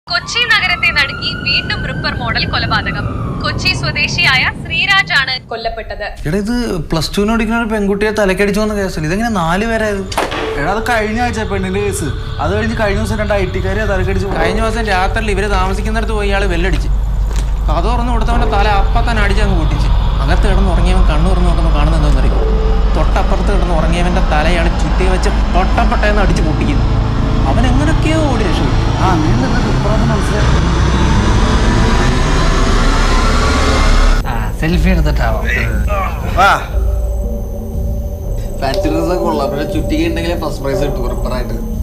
കൊച്ചി നഗരത്തെ നടുക്കി വീണ്ടും ripper model കൊലപാതകം. കൊച്ചി സ്വദേശിയായ ശ്രീരാജാണ് കൊല്ലപ്പെട്ടത്. ഇത് പ്ലസ് ടുവിന് പഠിക്കുന്ന ഒരു പെൺകുട്ടിയെ തലക്കടിച്ചു വന്ന കേസല്ല. ഇതെങ്ങനെ 4 പേരായത്? അത് കഴിഞ്ഞ ആഴ്ച പെണ്ണിന്റെ കേസ്. അത് കഴിഞ്ഞ് കഴിഞ്ഞ ദിവസം 2 IT-കാരെ തലക്കടിച്ചു. കഴിഞ്ഞ ദിവസം രാത്രിയിൽ ഇവര് താമസിക്കുന്നിടത്ത് പോയി ഇയാൾ വെല്ലടിച്ച് കഥ തുറന്നു കൊടുത്തവന്റെ തല അപ്പം തന്നെ അടിച്ചങ്ങ് പൊട്ടിച്ച്. അകത്ത് കിടന്ന് ഉറങ്ങിയവൻ കണ്ണു തുറന്നു നോക്കുമ്പോൾ കാണുന്നതെന്നറിയും, തൊട്ടപ്പുറത്ത് കിടന്ന് ഉറങ്ങിയവന്റെ തല ഇയാൾ ചുറ്റി വെച്ച് തൊട്ടപ്പെട്ടെന്ന് അടിച്ച് പൊട്ടിക്കുന്നു. അവൻ എങ്ങനെയൊക്കെയോ ഓടി രക്ഷപ്പെട്ടു. സെൽഫി എടുത്തിട്ടാവാം. ഫാൻസി ഡ്രസ്സൊക്കെ കൊള്ളാം, പക്ഷെ ചുറ്റിക ഉണ്ടെങ്കിൽ ഫസ്റ്റ് പ്രൈസ് കിട്ടും റിപ്പറായിട്ട്.